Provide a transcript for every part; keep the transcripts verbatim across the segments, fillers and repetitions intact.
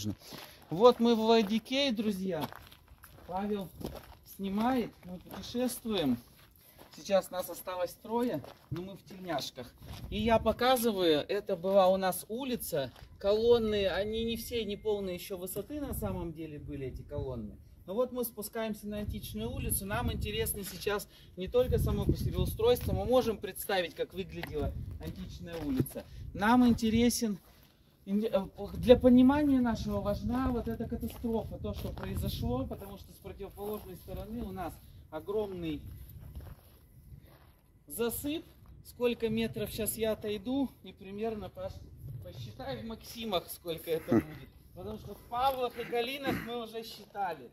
можно. Вот мы в Владикее, друзья. Павел снимает, мы путешествуем. Сейчас нас осталось трое, но мы в тельняшках. И я показываю, это была у нас улица. Колонны, они не все, не полные еще высоты на самом деле были, эти колонны. Но вот мы спускаемся на Античную улицу. Нам интересно сейчас не только само по себе устройство. Мы можем представить, как выглядела Античная улица. Нам интересен, для понимания нашего важна вот эта катастрофа. То, что произошло, потому что с противоположной стороны у нас огромный засып. Сколько метров сейчас я отойду, и примерно посчитай в максимах, сколько это будет. Потому что в Павлах и Галинах мы уже считали.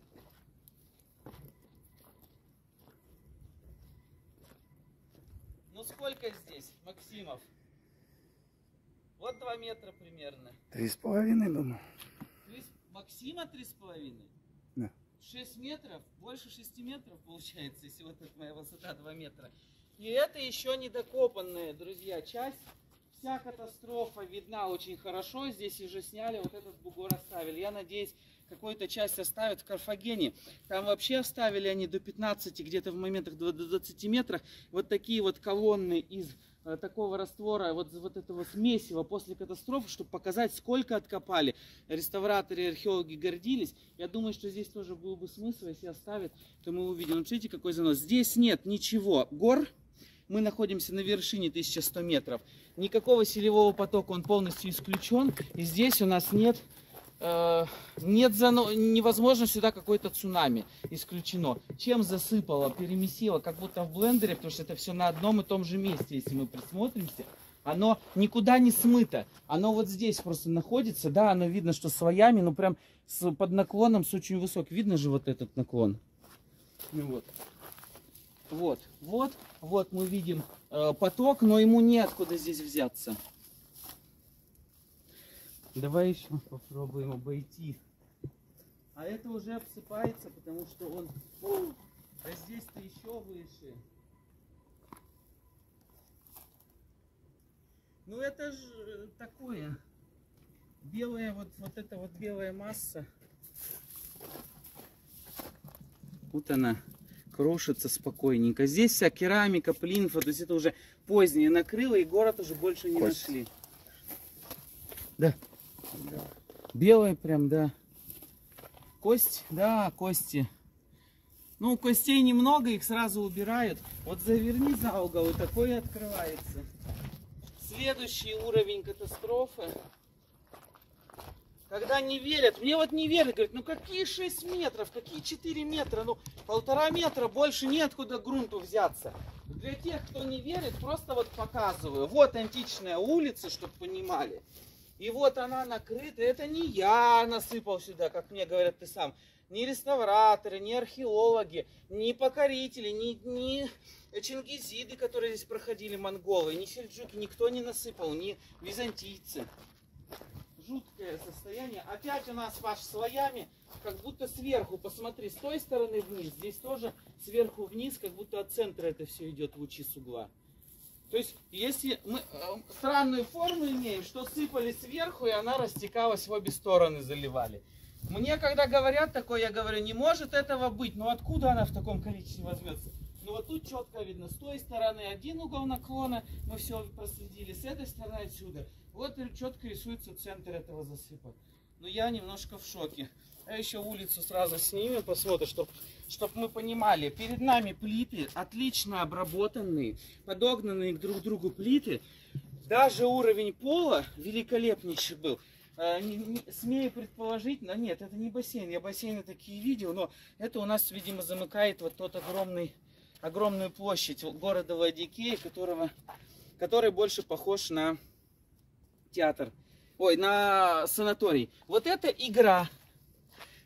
Ну сколько здесь, Максимов? Вот два метра примерно. Три с половиной, думаю. Три, Максима три с половиной? Да. Шесть метров? Больше шести метров получается, если вот эта моя высота два метра. И это еще не докопанная, друзья, часть. Вся катастрофа видна очень хорошо. Здесь уже сняли, вот этот бугор оставили. Я надеюсь, какую-то часть оставят в Карфагене. Там вообще оставили они до пятнадцати, где-то в моментах до двадцати метрах. Вот такие вот колонны из э, такого раствора, вот, вот этого смесива после катастрофы, чтобы показать, сколько откопали. Реставраторы и археологи гордились. Я думаю, что здесь тоже был бы смысл, если оставят, то мы увидим. Вот видите, какой занос. Здесь нет ничего. Гор. Мы находимся на вершине тысячи ста метров. Никакого селевого потока, он полностью исключен. И здесь у нас нет, э, нет зано... невозможно сюда какой-то цунами. Исключено. Чем засыпало, перемесило, как будто в блендере, потому что это все на одном и том же месте, если мы присмотримся. Оно никуда не смыто. Оно вот здесь просто находится. Да, оно видно, что слоями, но прям с, под наклоном, с очень высоким. Видно же вот этот наклон? Ну вот. Вот, вот, вот мы видим э, поток, но ему неоткуда здесь взяться. Давай еще попробуем обойти. А это уже обсыпается, потому что он... О, а здесь-то еще выше. Ну это же такое. Белая, вот, вот эта вот белая масса. Вот она. Крошится спокойненько. Здесь вся керамика, плинфа, то есть это уже позднее накрыло, и город уже больше не Кость. Нашли. Да. да. Белая прям, да. Кость, да, кости. Ну, костей немного, их сразу убирают. Вот заверни за угол, и такое открывается. Следующий уровень катастрофы. Когда не верят, мне вот не верят, говорят, ну какие шесть метров, какие четыре метра, ну полтора метра, больше неоткуда грунту взяться. Для тех, кто не верит, просто вот показываю. Вот Античная улица, чтобы понимали. И вот она накрыта, это не я насыпал сюда, как мне говорят, ты сам. Ни реставраторы, ни археологи, ни покорители, ни, ни чингизиды, которые здесь проходили, монголы, ни сельджуки, никто не насыпал, ни византийцы. Жуткое состояние. Опять у нас, Паш, слоями, как будто сверху, посмотри, с той стороны вниз, здесь тоже сверху вниз, как будто от центра это все идет лучи с угла. То есть, если мы э, странную форму имеем, что сыпали сверху, и она растекалась в обе стороны, заливали. Мне, когда говорят такое, я говорю, не может этого быть, но откуда она в таком количестве возьмется? Ну вот тут четко видно, с той стороны один угол наклона, мы все проследили, с этой стороны отсюда. Вот четко рисуется центр этого засыпа. Но я немножко в шоке. А еще улицу сразу снимем, посмотрим, чтобы чтоб мы понимали. Перед нами плиты, отлично обработанные, подогнанные друг к другу плиты. Даже уровень пола великолепнейший был. Э, не, не, смею предположить, но нет, это не бассейн. Я бассейны такие видел, но это у нас, видимо, замыкает вот тот огромный, огромную площадь города Ладикея, которого, который больше похож на театр. Ой, на санаторий. Вот это игра.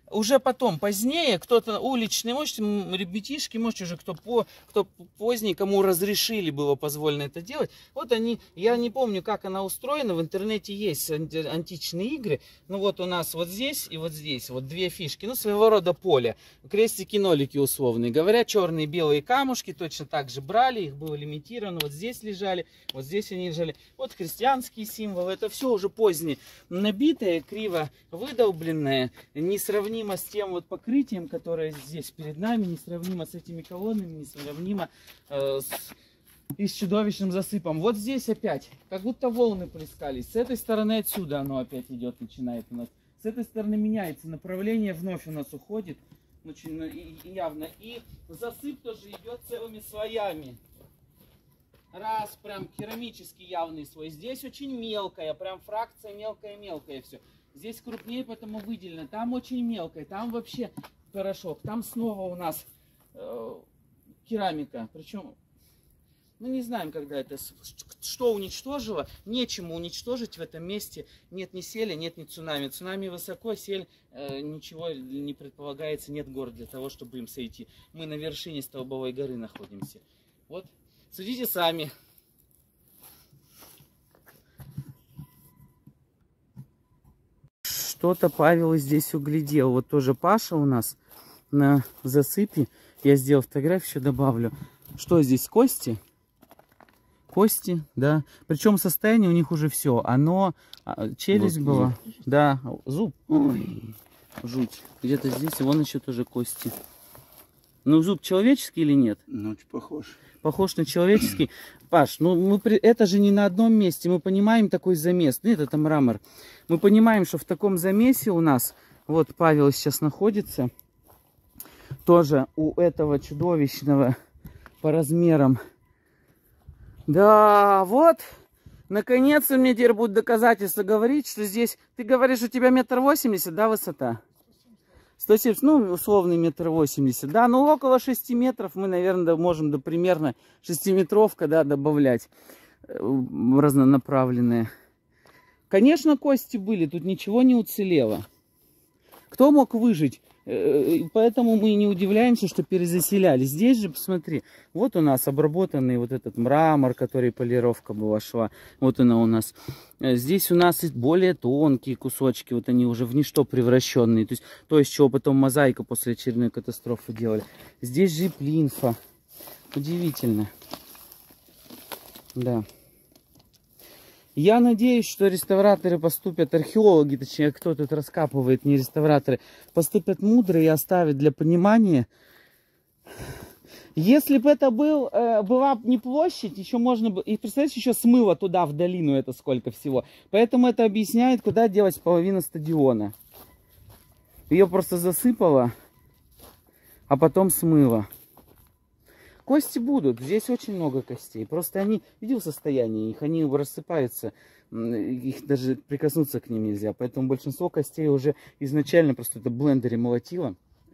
уже потом, позднее, кто-то уличный, может, ребятишки, может, уже кто, по, кто поздний, кому разрешили было позволено это делать. Вот они, я не помню, как она устроена, в интернете есть античные игры. Ну вот у нас вот здесь и вот здесь, вот две фишки, ну своего рода поле. Крестики-нолики условные. Говорят, черные и белые камушки точно так же брали, их было лимитировано. Вот здесь лежали, вот здесь они лежали. Вот христианские символы, это все уже позднее, набитое, криво выдолбленное, несравнимо с тем вот покрытием, которое здесь перед нами, несравнимо с этими колоннами, несравнимо э, с, и с чудовищным засыпом. Вот здесь опять, как будто волны плескались. С этой стороны отсюда оно опять идет, начинает у нас. С этой стороны меняется, направление вновь у нас уходит, очень явно. И засып тоже идет целыми слоями. Раз, прям керамический явный слой. Здесь очень мелкая, прям фракция мелкая-мелкая все. Здесь крупнее, поэтому выделено. Там очень мелкое, там вообще порошок. Там снова у нас э, керамика. Причем, мы не знаем, когда это, что уничтожило. Нечему уничтожить в этом месте. Нет ни селя, нет ни цунами. Цунами высоко, сель, э, ничего не предполагается, нет гор для того, чтобы им сойти. Мы на вершине Столбовой горы находимся. Вот, судите сами. Что-то Павел здесь углядел. Вот тоже Паша у нас на засыпе. Я сделал фотографию, еще добавлю. Что здесь? Кости? Кости, да. Причем состояние у них уже все. Оно, челюсть вот была. Зуб. Да, зуб. Ой, жуть. Где-то здесь, и вон еще тоже кости. Ну, зуб человеческий или нет? Ну, похож. Похож на человеческий. Паш, ну мы, это же не на одном месте. Мы понимаем такой замес. Нет, это мрамор. Мы понимаем, что в таком замесе у нас, вот Павел сейчас находится, тоже у этого чудовищного по размерам. Да, вот, наконец-то мне теперь будет доказательство говорить, что здесь, ты говоришь, у тебя метр восемьдесят, да, высота? сто семьдесят, ну, условный метр восемьдесят, да, ну, около шести метров мы, наверное, можем до примерно шестиметровка, да, добавлять разнонаправленные. Конечно, кости были, тут ничего не уцелело. Кто мог выжить? Поэтому мы не удивляемся, что перезаселяли. Здесь же, посмотри, вот у нас обработанный вот этот мрамор, который полировка была шла. Вот она у нас. Здесь у нас более тонкие кусочки, вот они уже в ничто превращенные. То есть то, из чего потом мозаику после очередной катастрофы делали. Здесь же плинфа. Удивительно. Да. Я надеюсь, что реставраторы поступят, археологи, точнее, кто тут раскапывает, не реставраторы, поступят мудро и оставят для понимания. Если бы это был, э, была не площадь, еще можно бы... И представляете, еще смыло туда, в долину, это сколько всего. Поэтому это объясняет, куда делать половину стадиона. Ее просто засыпало, а потом смыло. Кости будут, здесь очень много костей. Просто они, иди в состоянии их, они рассыпаются, их даже прикоснуться к ним нельзя. Поэтому большинство костей уже изначально просто это в блендере молотило.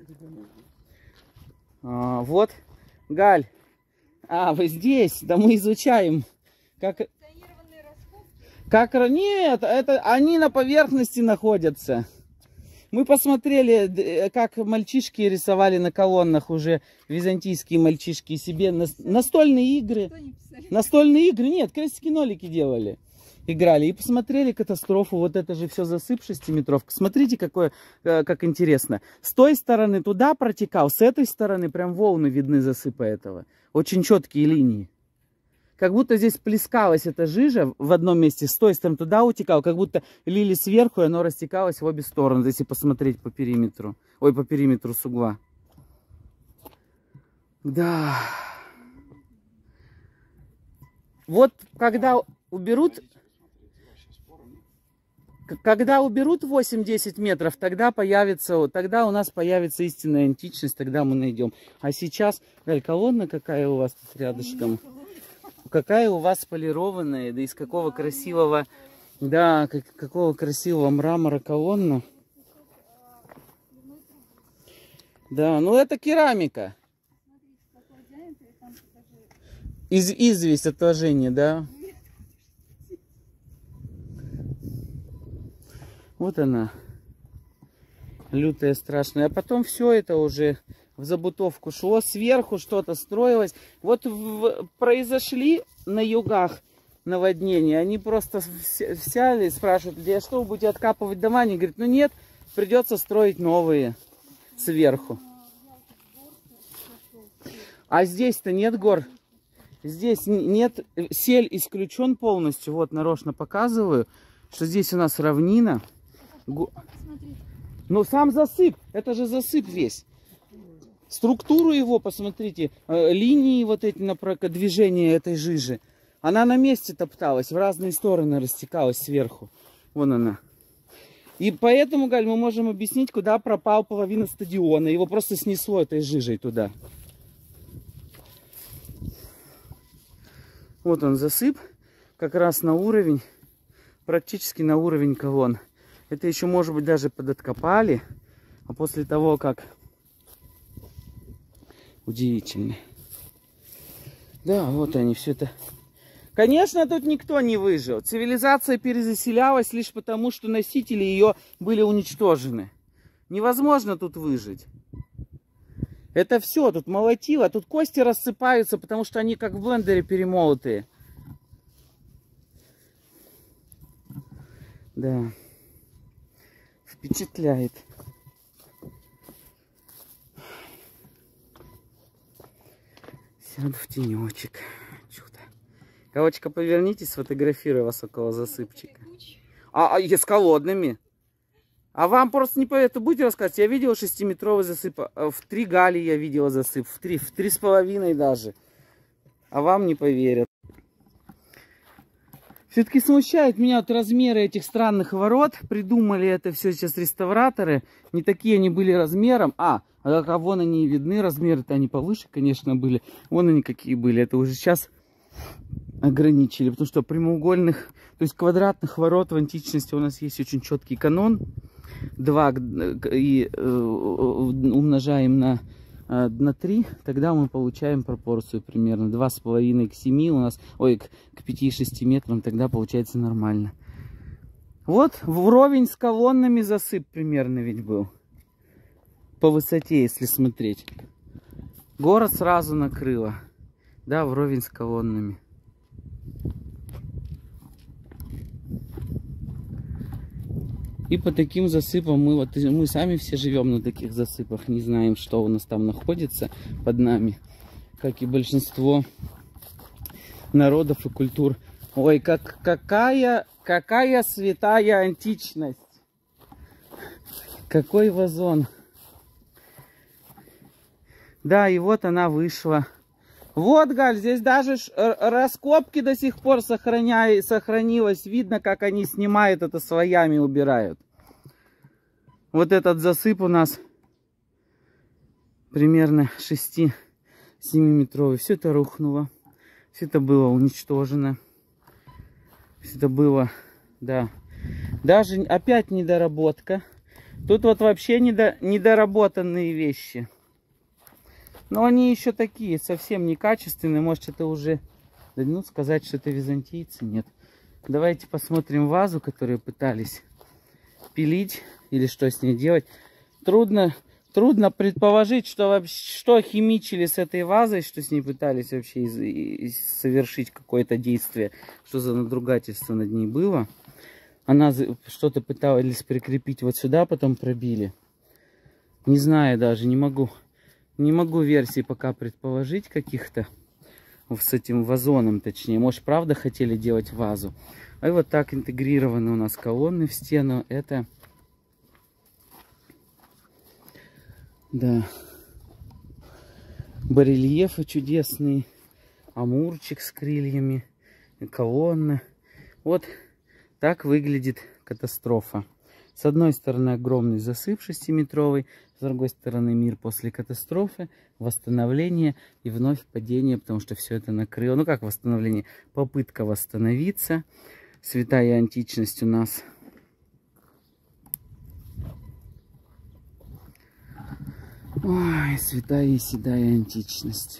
А, вот, Галь, а вы здесь, да мы изучаем. Как, как, нет, это они на поверхности находятся. Мы посмотрели, как мальчишки рисовали на колоннах уже, византийские мальчишки себе настольные игры. Настольные игры, нет, крестики-нолики делали, играли. И посмотрели катастрофу, вот это же все засып шестиметровка. Смотрите, какое, как интересно. С той стороны туда протекал, с этой стороны прям волны видны засыпа этого. Очень четкие линии. Как будто здесь плескалась эта жижа в одном месте, с той стороны туда утекал, как будто лили сверху, и оно растекалось в обе стороны, если посмотреть по периметру. Ой, по периметру с угла. Да. Вот когда уберут... Когда уберут восемь-десять метров, тогда появится, тогда у нас появится истинная античность, тогда мы найдем. А сейчас, Галь, колонна какая у вас тут рядышком? Какая у вас полированная, да из какого красивого, да, как, какого красивого мрамора колонна. Да, ну это керамика. Из, известь отложения, да. Вот она. лютое, страшное. А потом все это уже в забутовку шло, сверху что-то строилось. Вот в, произошли на югах наводнения, они просто взяли и спрашивают людей, а что вы будете откапывать дома? Они говорят, ну нет, придется строить новые сверху. А здесь-то нет гор. Здесь нет, сель исключен полностью. Вот нарочно показываю, что здесь у нас равнина. Но сам засып, это же засып весь. Структуру его, посмотрите, линии вот эти на движения этой жижи. Она на месте топталась, в разные стороны растекалась сверху. Вон она. И поэтому, Галь, мы можем объяснить, куда пропал половина стадиона. Его просто снесло этой жижей туда. Вот он засып, как раз на уровень, практически на уровень колонн. Это еще, может быть, даже подоткопали. А после того, как... Удивительно. Да, вот они, все это... Конечно, тут никто не выжил. Цивилизация перезаселялась лишь потому, что носители ее были уничтожены. Невозможно тут выжить. Это все, тут молотило, тут кости рассыпаются, потому что они как в блендере перемолотые. Да. Впечатляет. Сяду в тенечек. Чудо. Галочка, повернитесь, сфотографирую вас около засыпчика. А, а с холодными. А вам просто не поверят, будете рассказывать. Я видел шестиметровый засып. В три гали я видела засып. В три, в три с половиной даже. А вам не поверят. Все-таки смущает меня вот размеры этих странных ворот. Придумали это все сейчас реставраторы. Не такие они были размером. А, а вон они видны. Размеры-то они повыше, конечно, были. Вон они какие были. Это уже сейчас ограничили. Потому что прямоугольных, то есть квадратных ворот в античности у нас есть очень четкий канон. два и э, умножаем на, э, на три, тогда мы получаем пропорцию примерно два с половиной к семи у нас, ой, к, к пяти-шести метрам, тогда получается нормально. Вот вровень с колоннами засып примерно ведь был. По высоте, если смотреть. Город сразу накрыло. Да, вровень с колоннами. И по таким засыпам мы вот мы сами все живем на таких засыпах, не знаем, что у нас там находится под нами, как и большинство народов и культур. Ой, как какая какая святая античность! Какой вазон! Да, и вот она вышла. Вот, Галь, здесь даже раскопки до сих пор сохраня... сохранилось. Видно, как они снимают это слоями, убирают. Вот этот засып у нас примерно шести-семиметровый. Все это рухнуло. Все это было уничтожено. Все это было, да. Даже опять недоработка. Тут вот вообще недо... недоработанные вещи. Но они еще такие, совсем некачественные. Может, это уже, ну, сказать, что это византийцы, нет. Давайте посмотрим вазу, которую пытались пилить или что с ней делать. Трудно, трудно предположить, что вообще, что химичили с этой вазой, что с ней пытались вообще из, из, совершить какое-то действие, что за надругательство над ней было. Она что-то пыталась прикрепить вот сюда, потом пробили. Не знаю даже, не могу. Не могу версий пока предположить каких-то с этим вазоном, точнее. Может, правда хотели делать вазу. А вот так интегрированы у нас колонны в стену. Это, да, барельефы чудесные. Амурчик с крыльями, колонны. Вот так выглядит катастрофа. С одной стороны огромный засып шестиметровый, с другой стороны мир после катастрофы, восстановление и вновь падение, потому что все это накрыло. Ну как восстановление? Попытка восстановиться. Святая античность у нас. Ой, святая и седая античность.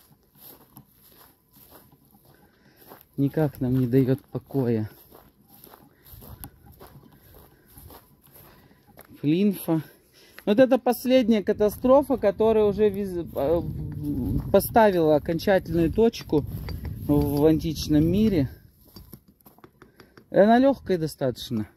Никак нам не дает покоя. Плинфа. Вот это последняя катастрофа, которая уже виз... поставила окончательную точку в античном мире. И она легкая достаточно.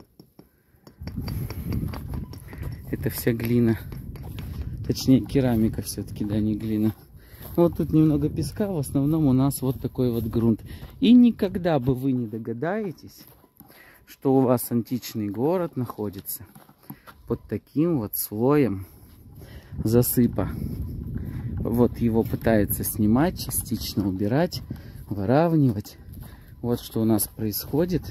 Это вся глина. Точнее, керамика все-таки, да, не глина. Вот тут немного песка, в основном у нас вот такой вот грунт. И никогда бы вы не догадаетесь, что у вас античный город находится под таким вот слоем засыпа. Вот его пытается снимать, частично убирать, выравнивать. Вот что у нас происходит.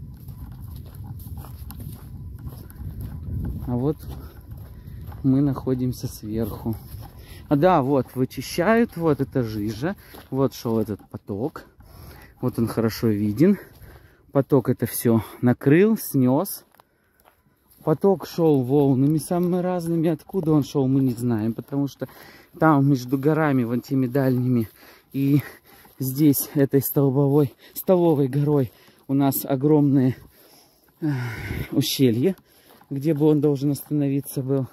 А вот мы находимся сверху. А да, вот вычищают, вот это жижа. Вот шел этот поток. Вот он хорошо виден. Поток это все накрыл, снес. Поток шел волнами самыми разными. Откуда он шел, мы не знаем. Потому что там между горами, вон теми дальними, и здесь, этой столбовой, столовой горой, у нас огромное э, ущелье, где бы он должен остановиться был.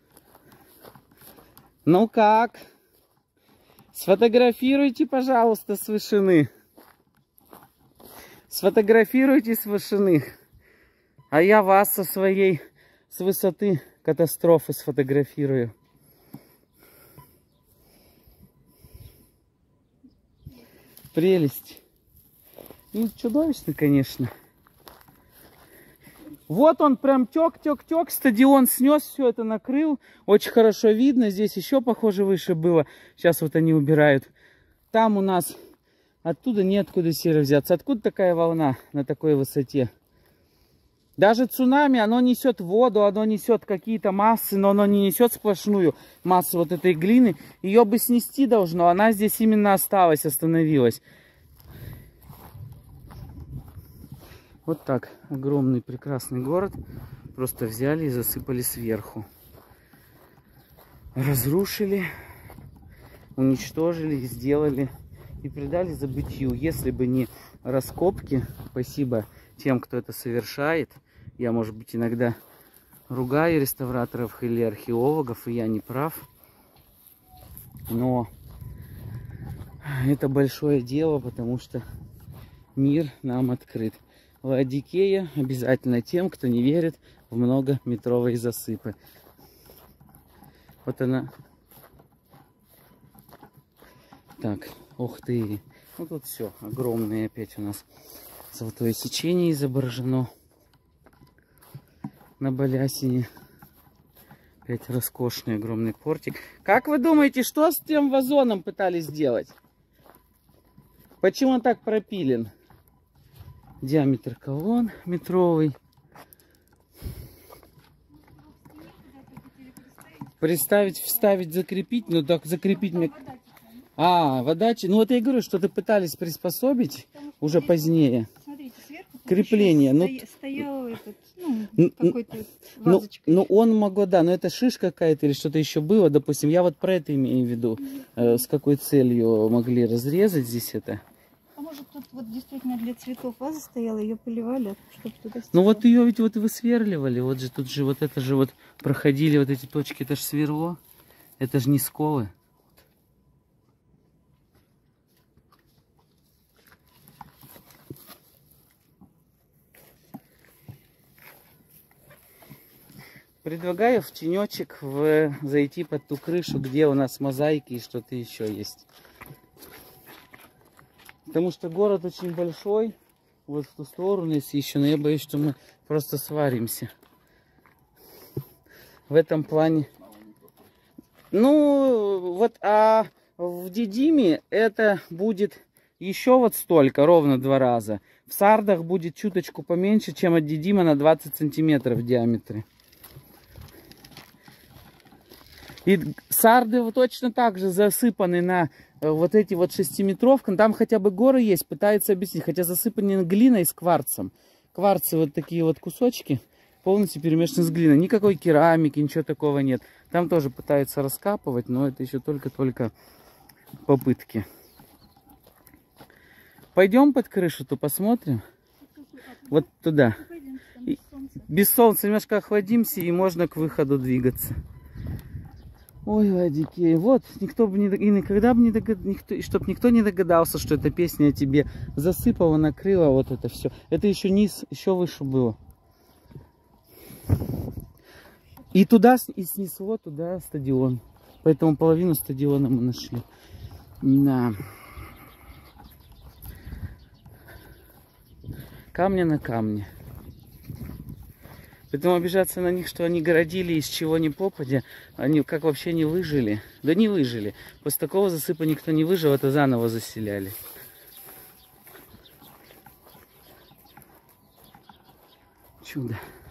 Ну как? Сфотографируйте, пожалуйста, с вышины. Сфотографируйте с вышины. А я вас со своей, с высоты катастрофы сфотографирую. Прелесть. Ну, чудовищно, конечно. Вот он прям тек, тек, тек. Стадион снес, все это накрыл. Очень хорошо видно. Здесь еще, похоже, выше было. Сейчас вот они убирают. Там у нас оттуда неоткуда серо взяться. Откуда такая волна на такой высоте? Даже цунами, оно несет воду, оно несет какие-то массы, но оно не несет сплошную массу вот этой глины. Ее бы снести должно. Она здесь именно осталась, остановилась. Вот так. Огромный прекрасный город. Просто взяли и засыпали сверху. Разрушили, уничтожили, сделали и предали забытию. Если бы не раскопки, спасибо тем, кто это совершает. Я, может быть, иногда ругаю реставраторов или археологов, и я не прав. Но это большое дело, потому что мир нам открыт. Лаодикея обязательно тем, кто не верит в многометровые засыпы. Вот она. Так, ух ты. Ну тут все, огромное опять у нас золотое сечение изображено на балясине. Опять роскошный огромный портик. Как вы думаете, что с тем вазоном пытались сделать? Почему он так пропилен? Диаметр колонн метровый. Представить, вставить, закрепить. Ну так закрепить мне... А, вода... Ну вот я и говорю, что-то пытались приспособить уже позднее. Смотрите, сверху крепление. Ну, стоял этот, ну, какой-то ну, вазочкой. ну, он могло, да, но это шишка какая-то или что-то еще было, допустим. Я вот про это имею в виду. Э, с какой целью могли разрезать здесь это. А может тут вот действительно для цветов ваза стояла, ее поливали, чтобы туда стекло. Ну вот ее ведь вот высверливали. Вот же тут же вот это же вот проходили вот эти точки. Это же сверло. Это же не сколы. Предлагаю в тенечек в... зайти под ту крышу, где у нас мозаики и что-то еще есть. Потому что город очень большой. Вот в ту сторону есть еще, но я боюсь, что мы просто сваримся. В этом плане. Ну, вот, а в Дидиме это будет еще вот столько, ровно два раза. В Сардах будет чуточку поменьше, чем от Дидима, на двадцать сантиметров в диаметре. И Сарды точно так же засыпаны на вот эти вот шестиметровки. Там хотя бы горы есть, пытаются объяснить. Хотя засыпаны глиной с кварцем. Кварцы вот такие вот кусочки, полностью перемешаны с глиной. Никакой керамики, ничего такого нет. Там тоже пытаются раскапывать, но это еще только-только попытки. Пойдем под крышу-то посмотрим. Вот туда. Без солнца немножко охладимся, и можно к выходу двигаться. Ой, Вадики, вот, никто бы не, и никогда бы не догадался, никто, чтобы никто не догадался, что эта песня о тебе засыпала, накрыла вот это все. Это еще низ, еще выше было. И туда, и снесло туда стадион. Поэтому половину стадиона мы нашли. Да. Камня на камне. Поэтому обижаться на них, что они городили из чего ни попадя, они как вообще не выжили. Да не выжили. После такого засыпа никто не выжил, это заново заселяли. Чудо.